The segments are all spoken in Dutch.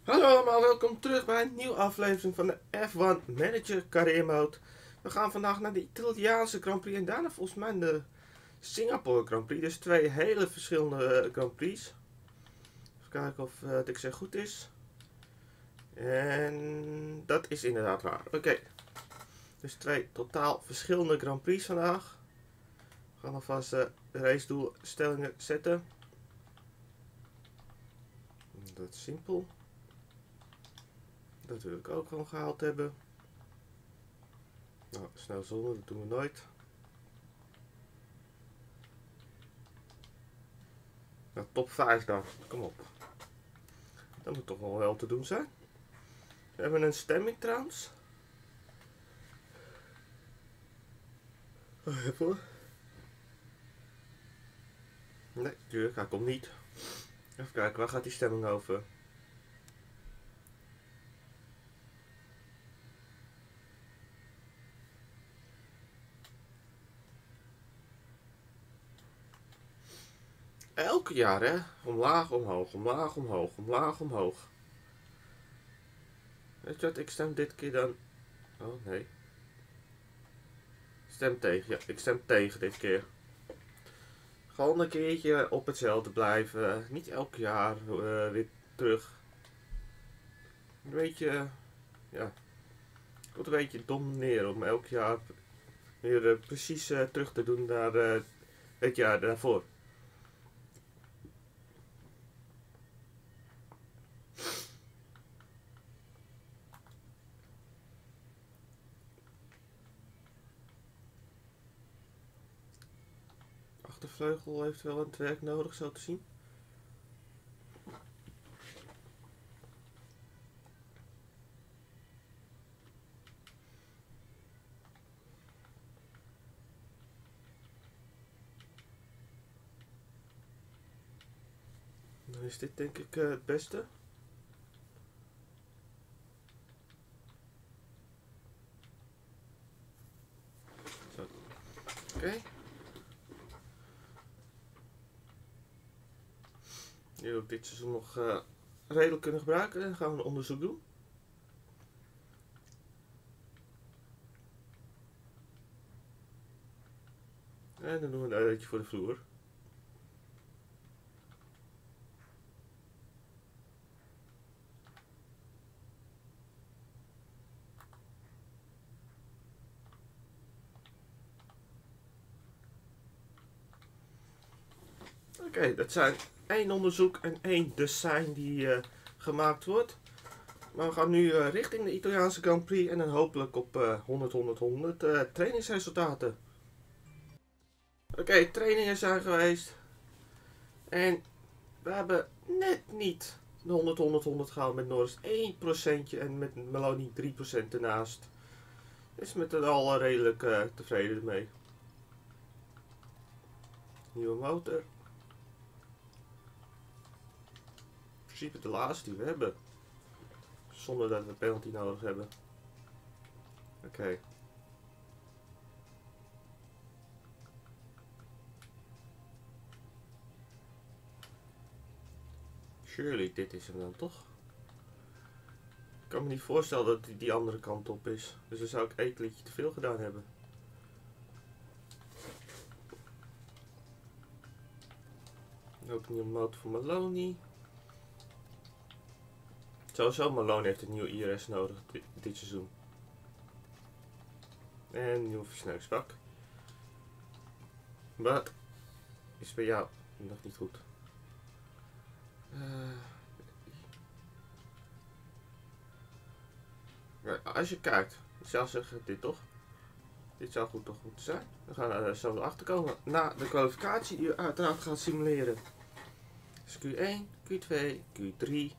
Hallo allemaal, welkom terug bij een nieuwe aflevering van de F1 Manager Career Mode. We gaan vandaag naar de Italiaanse Grand Prix en daarna volgens mij de Singapore Grand Prix. Dus twee hele verschillende Grand Prix. Even kijken of het ik zeg goed is. En dat is inderdaad waar. Oké, dus twee totaal verschillende Grand Prix vandaag. We gaan alvast de racedoelstellingen zetten. Dat is simpel. Dat wil ik ook gewoon gehaald hebben. Nou, snel zonder, dat doen we nooit. Nou, top 5 dan. Kom op. Dat moet toch wel te doen zijn. We hebben een stemming trouwens. Even. Nee, tuurlijk, hij komt niet. Even kijken, waar gaat die stemming over? Elke jaar, hè? Omlaag, omhoog, omlaag, omhoog, omlaag, omhoog. Weet je wat, ik stem dit keer dan... Oh, nee. Stem tegen, ja. Ik stem tegen dit keer. Gewoon een keertje op hetzelfde blijven. Niet elk jaar weer terug. Een beetje... Ja. Het wordt een beetje dom neer om elk jaar weer precies terug te doen naar het jaar daarvoor. Achtervleugel heeft wel het werk nodig, zo te zien. Dan is dit denk ik het beste. Zo. Oké. Nu we dit seizoen nog redelijk kunnen gebruiken, dan gaan we een onderzoek doen. En dan doen we een uitje voor de vloer. Oké, dat zijn 1 onderzoek en 1 design die gemaakt wordt. Maar we gaan nu richting de Italiaanse Grand Prix en dan hopelijk op 100 trainingsresultaten. Oké, trainingen zijn geweest. En we hebben net niet de 100 gehaald met Norris 1% en met Maloney 3% ernaast. Dus met het al redelijk tevreden ermee. Nieuwe motor. In principe de laatste die we hebben. Zonder dat we penalty nodig hebben. Oké. Surely dit is hem dan toch? Ik kan me niet voorstellen dat hij die andere kant op is. Dus dan zou ik 1 liedje te veel gedaan hebben. Ook een nieuwe motor voor Maloney. Sowieso Maloney heeft een nieuw IRS nodig dit seizoen. En een nieuw versnellingsvak. Wat is bij jou nog niet goed? Als je kijkt, ik zou zeggen dit toch? Dit zou goed toch moeten zijn. We gaan er zo achter komen na de kwalificatie die we uiteraard gaan simuleren. Dus Q1, Q2, Q3.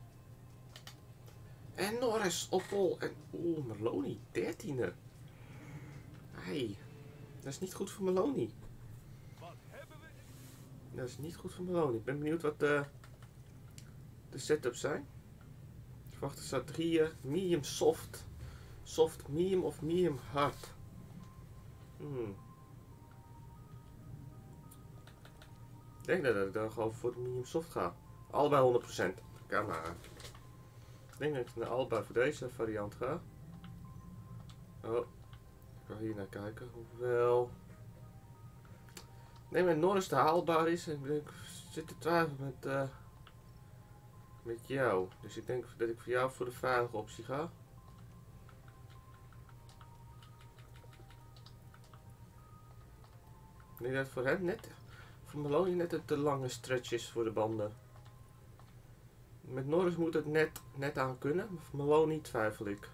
En Norris op pol. En Maloney 13e. Hey, dat is niet goed voor Maloney. Dat is niet goed voor Maloney. Ik ben benieuwd wat de setups zijn. Ik verwacht de strategieën. Medium soft. Soft medium of medium hard. Ik denk dat ik dan gewoon voor de medium soft ga. Allebei 100%. Kan maar. denk dat ik naar Alba voor deze variant ga. Oh, ik ga hier naar kijken. Hoewel... Nee, met Norris te haalbaar is. En ik zit te twijfelen met jou. Dus ik denk dat ik voor jou voor de veilige optie ga. Ik denk dat voor hem net... Voor Maloney net een te lange stretch is voor de banden. Met Norris moet het net aan kunnen. Maar voor Maloney twijfel ik.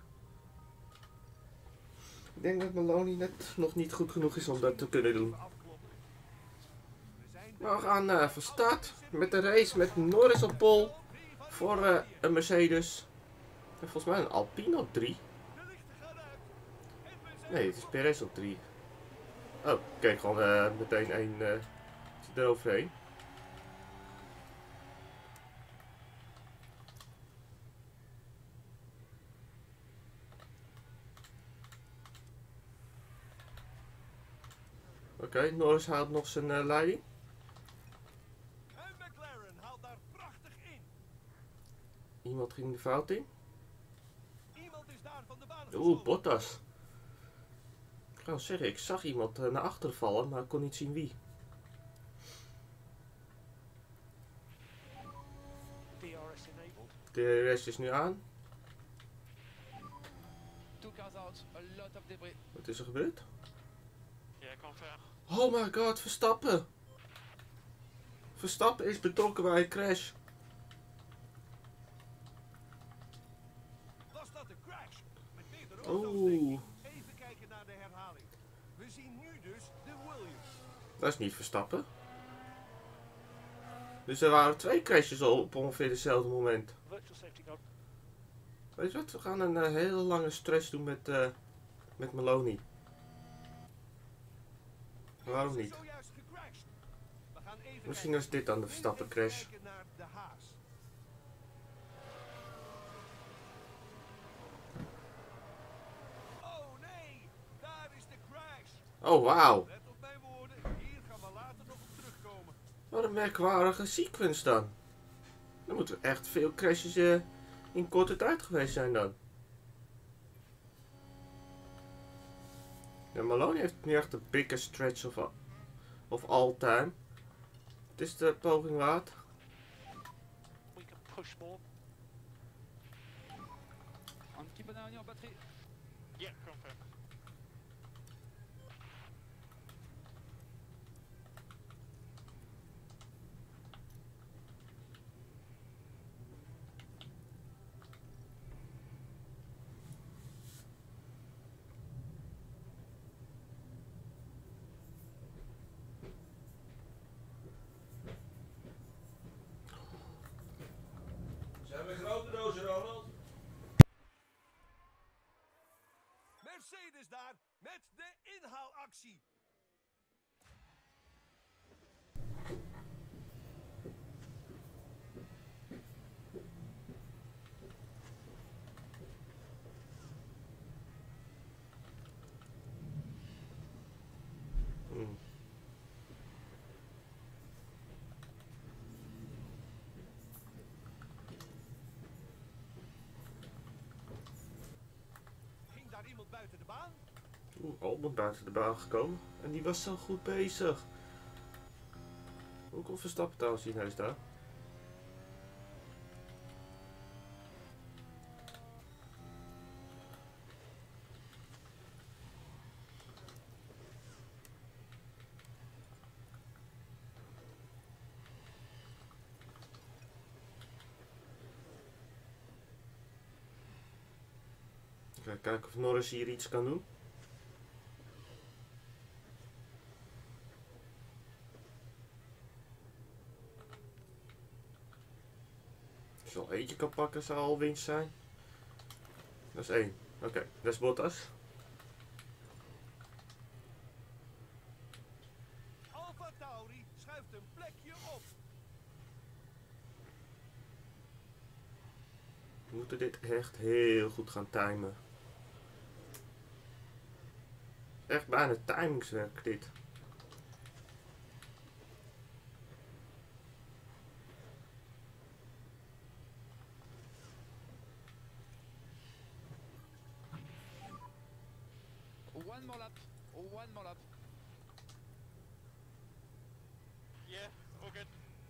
Ik denk dat Maloney net nog niet goed genoeg is om dat te kunnen doen. Maar we gaan van start met de race met Norris op pole voor een Mercedes. En volgens mij een Alpine op 3. Nee, het is Perez op 3. Oh, kijk, gewoon meteen één eroverheen. Oké, Norris haalt nog zijn leiding. En McLaren haalt daar prachtig in. Iemand ging de fout in. Iemand is daar van de baan Oeh, geschoten. Bottas. Ik ga zeggen, ik zag iemand naar achteren vallen, maar ik kon niet zien wie. DRS enabled. De rest is nu aan. Two cars out, a lot of debris. Wat is er gebeurd? Yeah, confirm. Oh my god, Verstappen! Verstappen is betrokken bij een crash. Was dat een crash? Met meerdere Oeh. auto's, denk ik. Even kijken naar de herhaling. We zien nu dus de Williams. Dat is niet Verstappen. Dus er waren 2 crashes op ongeveer hetzelfde moment. Virtual safety car. Weet je wat, we gaan een hele lange stretch doen met Maloney. Waarom Ze is niet? zojuist gecrashed. We gaan even Misschien kijken. is dit dan de Even Verstappen crash. kijken naar de Haas. Oh nee, daar is de crash. Oh wauw, Let op mijn woorden, hier gaan we later nog op terugkomen. wat een merkwaardige sequence dan. Er moeten echt veel crashes in korte tijd geweest zijn dan. Ja, Maloney heeft nu echt de biggest stretch of all time. Het is de poging waard. We can push more. Un petit peu d'arrière en batterie. Yeah, confirm. Zijn we grote dozen, Ronald? Mercedes daar met de inhaalactie. Ging daar iemand buiten de baan? Oeh, Albon buiten de baan gekomen. En die was zo goed bezig. Hoe komt Verstappen trouwens hier neus daar? Ik ga kijken of Norris hier iets kan doen. Als je al eentje kan pakken, zou al winst zijn. Dat is 1. Oké, dat is Bottas. Alfa Tauri schuift een plekje op. We moeten dit echt heel goed gaan timen. Echt bijna timingswerk dit. more lap. One more lap. Yeah, okay.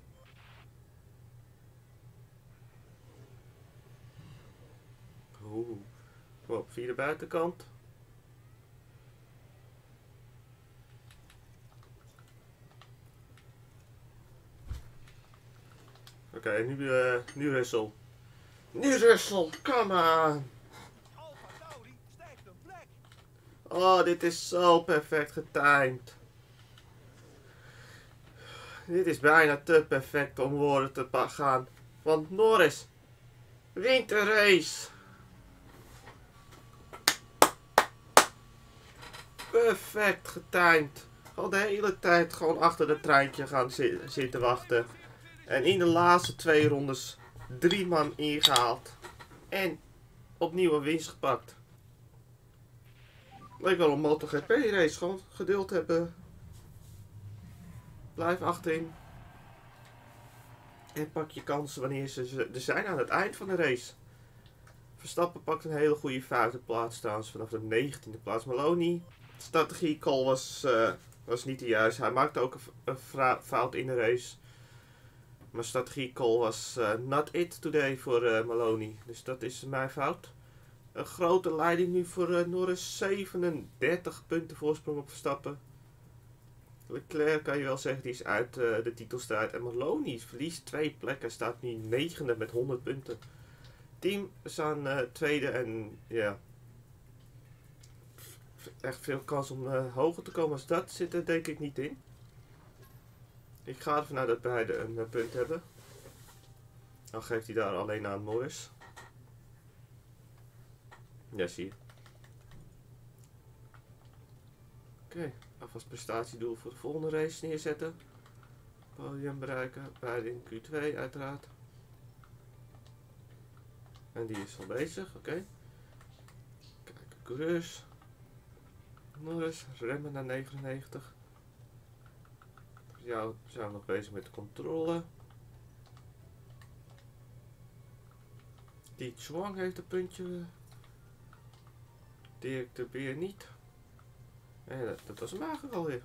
Oeh. Kom op, via de buitenkant. Oké, nu Russell. Nu Russell, come on! Alpha Tauri stijgt een plek. Oh, dit is zo perfect getimed. Dit is bijna te perfect om woorden te gaan. Want Norris wint de race. Perfect getimed. Gewoon de hele tijd gewoon achter het treintje gaan zitten wachten. En in de laatste 2 rondes 3 man ingehaald. En opnieuw een winst gepakt. Leek wel een MotoGP race. Gewoon geduld hebben. Blijf achterin. En pak je kansen wanneer ze er zijn aan het eind van de race. Verstappen pakt een hele goede 5e plaats trouwens vanaf de 19e plaats. Maloney. Strategie call was niet de juiste. Hij maakte ook een fout in de race. Maar strategie call was not it today voor Maloney. Dus dat is mijn fout. Een grote leiding nu voor Norris. 37 punten voorsprong op Verstappen. Leclerc kan je wel zeggen, die is uit de titelstrijd. En Maloney verliest 2 plekken. Staat nu 9e met 100 punten. Team staan 2e en ja. Echt veel kans om hoger te komen als dat zit er denk ik niet in. Ik ga ervan uit dat beide een punt hebben. Dan geeft hij daar alleen aan Norris. Ja, zie je. Oké, alvast prestatiedoel voor de volgende race neerzetten. Podium bereiken, beide in Q2 uiteraard. En die is al bezig, oké. Kijken, coureurs. Norris, remmen naar 99. Voor jou zijn we nog bezig met de controle. Die Chuang heeft een puntje. Dirk de Beer niet. En dat was hem eigenlijk alweer.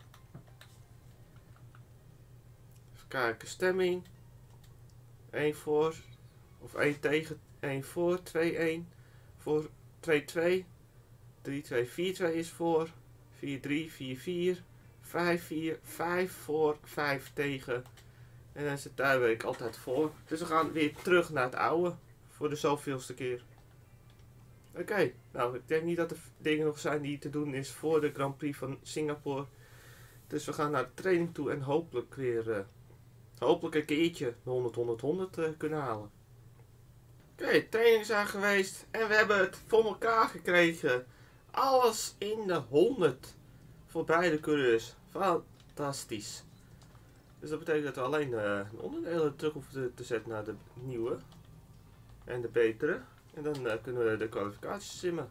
Even kijken, stemming. 1 voor. Of 1 tegen, 1 voor, 2-1. Voor 2-2. 3-2, 4-2 is voor. 4-3, 4-4. 5-4, 5 voor, 5 tegen. En dan is de thuisweek altijd voor. Dus we gaan weer terug naar het oude. Voor de zoveelste keer. Oké, nou ik denk niet dat er dingen nog zijn die te doen is voor de Grand Prix van Singapore. Dus we gaan naar de training toe en hopelijk weer, hopelijk een keertje de 100-100-100 kunnen halen. Oké, trainingen zijn geweest en we hebben het voor elkaar gekregen. Alles in de 100 voor beide coureurs. Fantastisch. Dus dat betekent dat we alleen de onderdelen terug hoeven te zetten naar de nieuwe en de betere. En dan kunnen we de kwalificaties simmen.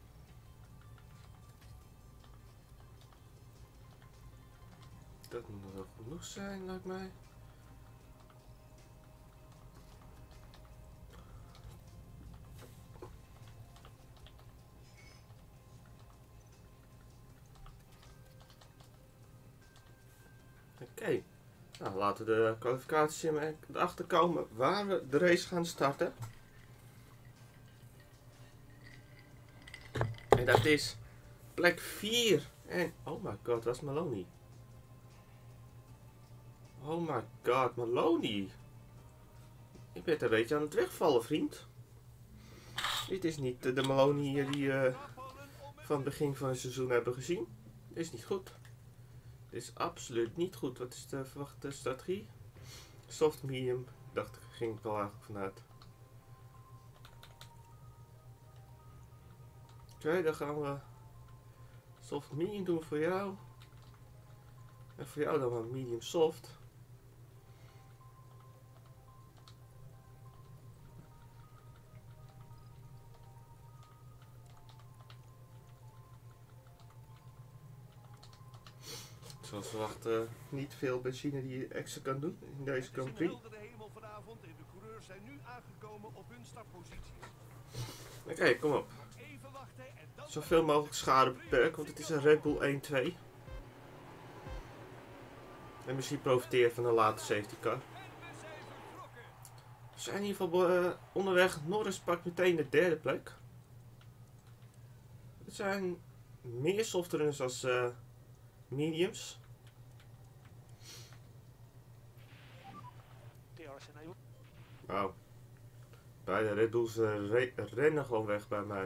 Dat moet wel genoeg zijn, lijkt mij. Oké. Nou, laten we de kwalificaties simmen en erachter komen waar we de race gaan starten. En dat is plek 4. En oh my god, dat is Maloney. Oh my god, Maloney. Ik ben een beetje aan het wegvallen, vriend. Dit is niet de Maloney die we van het begin van het seizoen hebben gezien. Dit is niet goed. Dit is absoluut niet goed. Wat is de verwachte strategie? Soft, medium. Dacht ik, ging ik wel eigenlijk vanuit. Oké, dan gaan we soft medium doen voor jou. En voor jou dan maar medium soft. Zoals verwacht niet veel benzine die je extra kan doen in deze Grand Prix. Het is een heldere hemel vanavond en de coureurs zijn nu aangekomen op hun startposities. Oké, kom op. Even wachten en dan zoveel mogelijk schade beperken, want het is een Red Bull 1-2. En misschien profiteert van een late safety car. We zijn in ieder geval onderweg. Norris pakt meteen de derde plek. Het zijn meer softruns als mediums. Wauw. Beide Red Bulls rennen gewoon weg bij mij.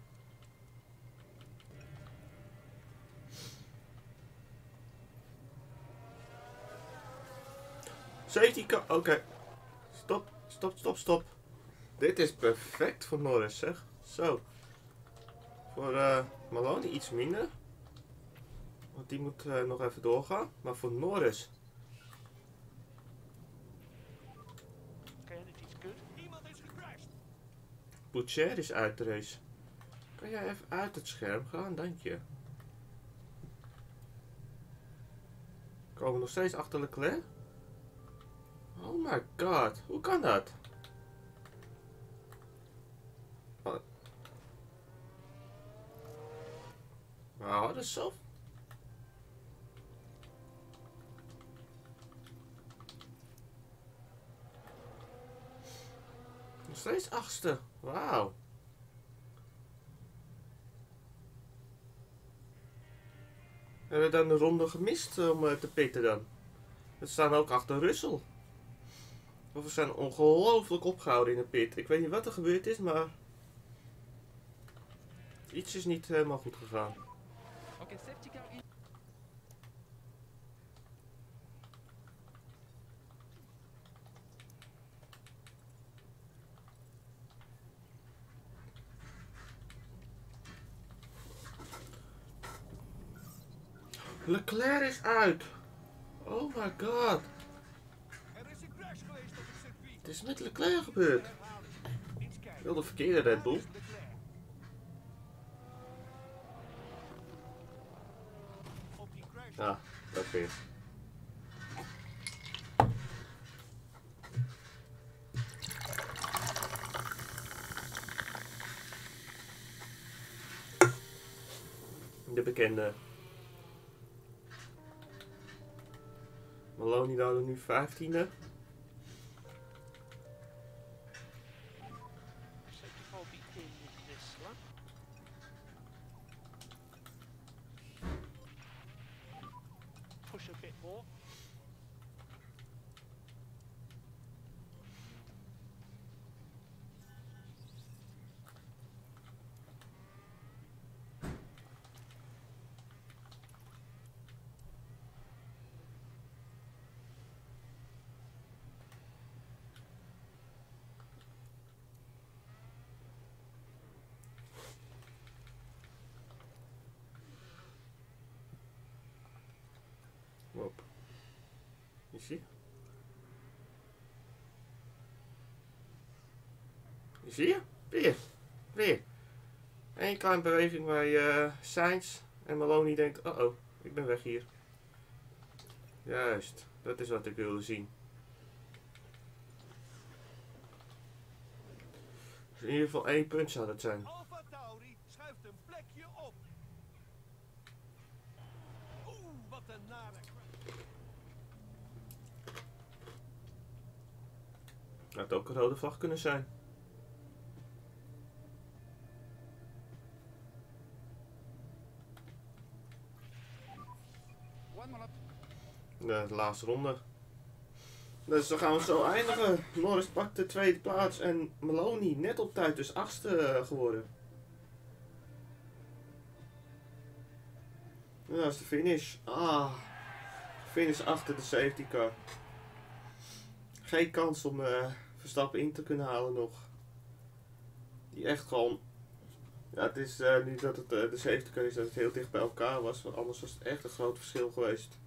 Safety car. Oké. Stop. Dit is perfect voor Norris, zeg. Zo. Voor Maloney iets minder. Want die moet nog even doorgaan. Maar voor Norris. Boucher is uit de race. Kan jij even uit het scherm gaan? Dank je. Komen we nog steeds achter Leclerc? Oh my god. Hoe kan dat? Nou, dat is zo. Nog steeds achtste. Wauw. Hebben we dan de ronde gemist om te pitten dan? We staan ook achter Russell. Of we zijn ongelooflijk opgehouden in de pit. Ik weet niet wat er gebeurd is, maar iets is niet helemaal goed gegaan. Oké, safety car in. Leclerc is uit. Oh my god. Er is een crash geweest op het circuit. Het is met Leclerc gebeurd. Eens kijken. Wel de verkeerde Red Bull. Leclerc. Op die crash. Ah, dat weer. De bekende. Maloney daar nu 15e. Push a bit more. Hop. Is ie? Zie je? Weer. Eén kleine beweging bij Sainz. En Maloney denkt, oh, ik ben weg hier. Juist, dat is wat ik wilde zien. Dus in ieder geval 1 punt zou dat zijn. Alfa Tauri schuift een plekje op. Oeh, wat een nare crash. Had ook een rode vlag kunnen zijn. One more lap. De laatste ronde. Dus dan gaan we zo eindigen. Norris pakt de tweede plaats en Maloney net op tijd, dus 8e geworden. En dat is de finish. Finish achter de safety car. Geen kans om Verstappen in te kunnen halen nog. Die echt gewoon. Ja, het is niet dat het de safety car is, dat het heel dicht bij elkaar was, want anders was het echt een groot verschil geweest.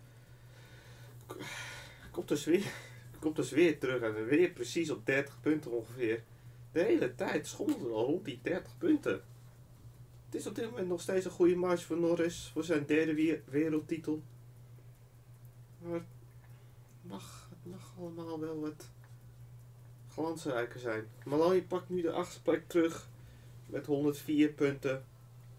Komt dus weer terug en weer precies op 30 punten ongeveer. De hele tijd schommelde al rond die 30 punten. Het is op dit moment nog steeds een goede marge voor Norris voor zijn derde wereldtitel. Maar het mag allemaal wel wat glansrijker zijn. Maloney pakt nu de 8e plek terug met 104 punten.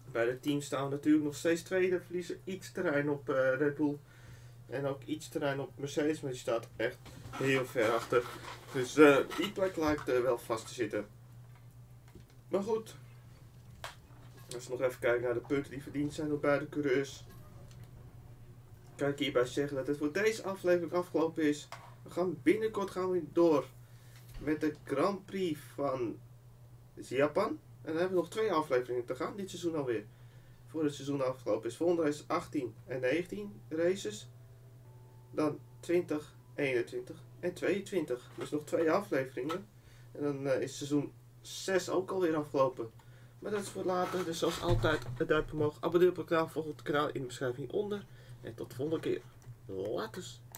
Bij de teams staan we natuurlijk nog steeds tweede. Verliezen iets terrein op Red Bull. En ook iets terrein op Mercedes. Maar die staat echt heel ver achter. Dus die plek lijkt wel vast te zitten. Maar goed. Als we nog even kijken naar de punten die verdiend zijn door beide coureurs. Kan ik hierbij zeggen dat het voor deze aflevering afgelopen is. We gaan binnenkort weer door met de Grand Prix van Japan. En dan hebben we nog 2 afleveringen te gaan, dit seizoen alweer. Voor het seizoen afgelopen is. Volgende is 18 en 19 races. Dan 20, 21 en 22. Dus nog 2 afleveringen. En dan is seizoen 6 ook alweer afgelopen. Maar dat is voor later. Dus zoals altijd een duimpje omhoog. Abonneer op het kanaal. Volg het kanaal in de beschrijving onder. En tot de volgende keer. Laters.